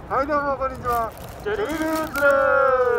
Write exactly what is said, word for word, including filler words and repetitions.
はい、どうもこんにちは。ジェリーズです。